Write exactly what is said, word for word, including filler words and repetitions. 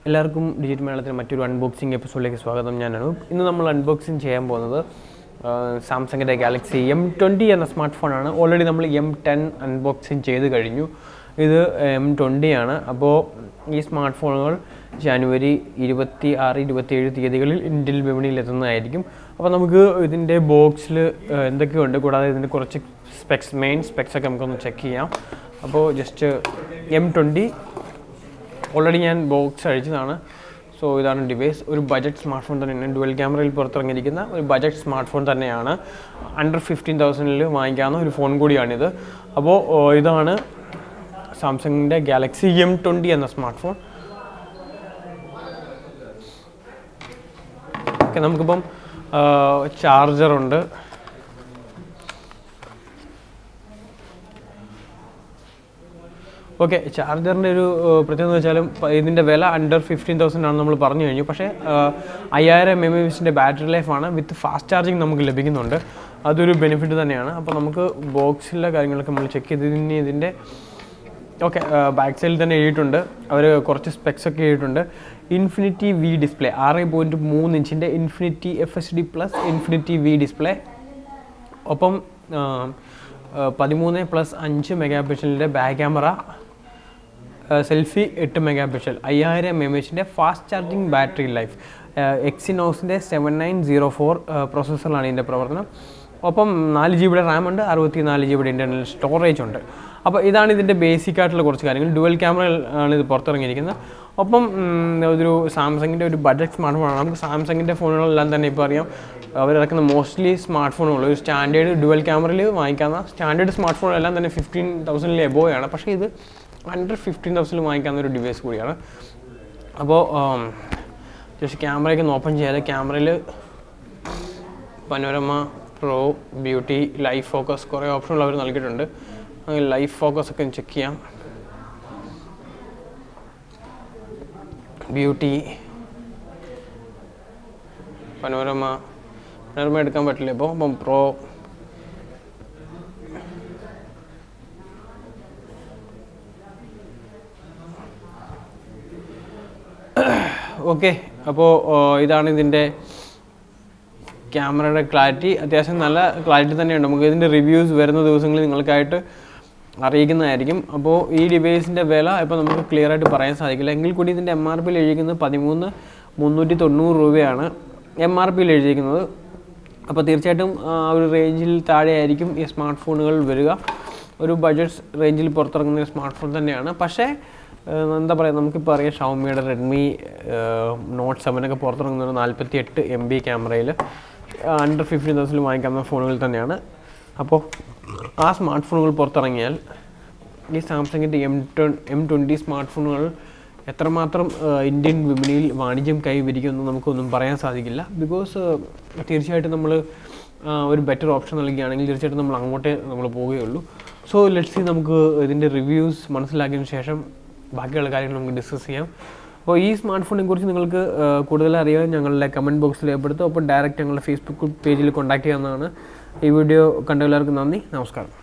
എല്ലാവർക്കും ഡിജിറ്റൽ മലയാളത്തിലെ മറ്റൊരു അൺബോക്സിംഗ് എപ്പിസോഡിലേക്ക് സ്വാഗതം. ഞാൻ അനൂപ്. ഇന്ന് നമ്മൾ അൺബോക്സിംഗ് ചെയ്യാൻ പോകുന്നത് സാംസങ്ങിൻ്റെ ഗാലക്സി എം ട്വൻറ്റി എന്ന സ്മാർട്ട് ഫോണാണ്. ഓൾറെഡി നമ്മൾ എം ടെൻ അൺബോക്സിംഗ് ചെയ്ത് കഴിഞ്ഞു. ഇത് എം ട്വൻറ്റി ആണ്. അപ്പോൾ ഈ സ്മാർട്ട് ഫോണുകൾ ജനുവരി ഇരുപത്തി ആറ് ഇരുപത്തിയേഴ് തീയതികളിൽ ഇന്ത്യൻ വിപണിയിൽ എത്തുന്നതായിരിക്കും. അപ്പോൾ നമുക്ക് ഇതിൻ്റെ ബോക്സിൽ എന്തൊക്കെയുണ്ട്, കൂടാതെ ഇതിൻ്റെ കുറച്ച് സ്പെക്സ് മെയിൻ സ്പെക്സൊക്കെ നമുക്കൊന്ന് ചെക്ക് ചെയ്യാം. അപ്പോൾ ജസ്റ്റ് എം ട്വൻറ്റി ഓൾറെഡി ഞാൻ ബോക്സ് അഴിച്ചതാണ്. സോ ഇതാണ് ഡിവൈസ്. ഒരു ബജറ്റ് സ്മാർട്ട് ഫോൺ തന്നെയാണ്. ഡുവൽ ക്യാമറയിൽ പുറത്തിറങ്ങിയിരിക്കുന്ന ഒരു ബജറ്റ് സ്മാർട്ട് ഫോൺ തന്നെയാണ്. അണ്ടർ ഫിഫ്റ്റീൻ തൗസൻഡിൽ വാങ്ങിക്കാവുന്ന ഒരു ഫോൺ കൂടിയാണിത്. അപ്പോൾ ഇതാണ് സാംസങ്ങിൻ്റെ ഗാലക്സി എം ട്വൻറ്റി എന്ന സ്മാർട്ട് ഫോൺ. ഓക്കെ, നമുക്കിപ്പം ചാർജറുണ്ട്. ഓക്കെ, ചാർജറിൻ്റെ ഒരു പ്രത്യേകത എന്ന് വെച്ചാലും ഇതിൻ്റെ വില അണ്ടർ ഫിഫ്റ്റീൻ തൗസൻഡ് ആണ് നമ്മൾ പറഞ്ഞു കഴിഞ്ഞു. പക്ഷേ അയ്യായിരം എം എം എച്ചിൻ്റെ ബാറ്ററി ലൈഫാണ്. വിത്ത് ഫാസ്റ്റ് ചാർജിങ് നമുക്ക് ലഭിക്കുന്നുണ്ട്. അതൊരു ബെനിഫിറ്റ് തന്നെയാണ്. അപ്പോൾ നമുക്ക് ബോക്സിലെ കാര്യങ്ങളൊക്കെ നമ്മൾ ചെക്ക് ചെയ്തതിന് ഇതിൻ്റെ ഓക്കെ ബാക്ക് സൈഡിൽ തന്നെ എഴുതിയിട്ടുണ്ട്. അവർ കുറച്ച് സ്പെക്സ് ഒക്കെ എഴുതിയിട്ടുണ്ട്. ഇൻഫിനിറ്റി വി ഡിസ്പ്ലേ, ആറ് പോയിൻറ്റ് മൂന്ന് ഇഞ്ചിൻ്റെ infinity F H D plus infinity V display. ഒപ്പം പതിമൂന്ന് പ്ലസ് അഞ്ച് മെഗാ പിക്സലിൻ്റെ ബാക്ക് ക്യാമറ, സെൽഫി എട്ട് മെഗാ പിക്സൽ, അയ്യായിരം എം എം എച്ചിൻ്റെ ഫാസ്റ്റ് ചാർജിങ് ബാറ്ററി ലൈഫ്, എക്സിനോസിൻ്റെ സെവൻ നയൻ സീറോ ഫോർ പ്രോസസ്സറിലാണ് ഇതിൻ്റെ പ്രവർത്തനം. ഒപ്പം നാല് ജി ബിയുടെ റാം ഉണ്ട്, അറുപത്തി നാല് ജി ബിയുടെ ഇൻ്റർണൽ സ്റ്റോറേജ് ഉണ്ട്. അപ്പോൾ ഇതാണ് ഇതിൻ്റെ ബേസിക് ആയിട്ടുള്ള കുറച്ച് കാര്യങ്ങൾ. ഡുവൽ ക്യാമറ ആണ് ഇത് പുറത്തിറങ്ങിയിരിക്കുന്നത്. ഒപ്പം ഒരു സാംസങ്ങിൻ്റെ ഒരു ബഡ്ജറ്റ് സ്മാർട്ട് ഫോണാണ്. നമുക്ക് സാംസങ്ങിൻ്റെ ഫോണുകളെല്ലാം തന്നെ ഇപ്പോൾ അറിയാം, അവരിറക്കുന്ന മോസ്റ്റ്ലി സ്മാർട്ട് ഫോണുകൾ ഒരു സ്റ്റാൻഡേർഡ് ഡുവൽ ക്യാമറയിൽ വാങ്ങിക്കാവുന്ന സ്റ്റാൻഡേർഡ് സ്മാർട്ട് ഫോണെല്ലാം തന്നെ ഫിഫ്റ്റീൻ തൗസൻഡിൽ എബോയാണ്. പക്ഷേ ഇത് അണ്ടർ ഫിഫ്റ്റീൻ തൗസൻഡിൽ വാങ്ങിക്കാവുന്ന ഒരു ഡിവൈസ് കൂടിയാണ്. അപ്പോൾ ജസ്റ്റ് ക്യാമറയൊക്കെ ഒന്ന് ഓപ്പൺ ചെയ്യാതെ ക്യാമറയിൽ panorama, pro, beauty, life focus കുറേ ഓപ്ഷനുകൾ അവർ നൽകിയിട്ടുണ്ട്. അങ്ങനെ ലൈഫ് ഫോക്കസ് ഒക്കെ ചെക്ക് ചെയ്യാം. ബ്യൂട്ടി, പനോരമ പനോരമ എടുക്കാൻ പറ്റില്ല ഇപ്പോൾ. അപ്പം പ്രോ, ഓക്കെ. അപ്പോൾ ഇതാണ് ഇതിൻ്റെ ക്യാമറയുടെ ക്ലാരിറ്റി. അത്യാവശ്യം നല്ല ക്ലാരിറ്റി തന്നെയുണ്ട്. നമുക്ക് ഇതിൻ്റെ റിവ്യൂസ് വരുന്ന ദിവസങ്ങളിൽ നിങ്ങൾക്കായിട്ട് അറിയിക്കുന്നതായിരിക്കും. അപ്പോൾ ഈ ഡിവൈസിൻ്റെ വില ഇപ്പോൾ നമുക്ക് ക്ലിയർ ആയിട്ട് പറയാൻ സാധിക്കില്ല. എങ്കിൽ കൂടി ഇതിൻ്റെ എം ആർ പിയിൽ എഴുതിയിരിക്കുന്നത് പതിമൂന്ന് മുന്നൂറ്റി തൊണ്ണൂറ് രൂപയാണ് എം ആർ പിയിൽ എഴുതിയിരിക്കുന്നത്. അപ്പോൾ തീർച്ചയായിട്ടും ആ ഒരു റേഞ്ചിൽ താഴെയായിരിക്കും ഈ സ്മാർട്ട് ഫോണുകൾ വരിക. ഒരു ബഡ്ജറ്റ് റേഞ്ചിൽ പുറത്തിറങ്ങുന്ന സ്മാർട്ട് ഫോൺ തന്നെയാണ്. പക്ഷേ എന്താ പറയുക, നമുക്കിപ്പോൾ അറിയാം ഷവോമിയുടെ റെഡ്മി നോട്ട് സെവനൊക്കെ പുറത്തിറങ്ങുന്നത് നാൽപ്പത്തി എട്ട് എം ബി ക്യാമറയിൽ അണ്ടർ ഫിഫ്റ്റീൻ തൗസൻഡിൽ വാങ്ങിക്കാവുന്ന ഫോണുകൾ തന്നെയാണ്. അപ്പോൾ ആ സ്മാർട്ട് ഫോണുകൾ പുറത്തിറങ്ങിയാൽ ഈ സാംസങ്ങിൻ്റെ എം ട്വ എം ട്വൻറ്റി സ്മാർട്ട് ഫോണുകൾ എത്രമാത്രം ഇന്ത്യൻ വിപണിയിൽ വാണിജ്യം കൈവരിക്കുമെന്ന് നമുക്കൊന്നും പറയാൻ സാധിക്കില്ല. ബിക്കോസ് തീർച്ചയായിട്ടും നമ്മൾ ഒരു ബെറ്റർ ഓപ്ഷൻ നൽകുകയാണെങ്കിൽ തീർച്ചയായിട്ടും നമ്മൾ അങ്ങോട്ടേ നമ്മൾ പോവുകയുള്ളൂ. സോ ലെറ്റ്സ് സീ, നമുക്ക് ഇതിൻ്റെ റിവ്യൂസ് മനസ്സിലാക്കിയതിന് ശേഷം ബാക്കിയുള്ള കാര്യങ്ങൾ നമുക്ക് ഡിസ്കസ് ചെയ്യാം. അപ്പോൾ ഈ സ്മാർട്ട് ഫോണിനെ കുറിച്ച് നിങ്ങൾക്ക് കൂടുതൽ അറിയാൻ ഞങ്ങളുടെ കമൻറ്റ് ബോക്സിൽ രേഖപ്പെടുത്തും. അപ്പോൾ ഡയറക്റ്റ് ഞങ്ങളുടെ ഫേസ്ബുക്ക് പേജിൽ കോൺടാക്ട് ചെയ്യാവുന്നതാണ്. ഈ വീഡിയോ കണ്ട എല്ലാവർക്കും നന്ദി, നമസ്കാരം.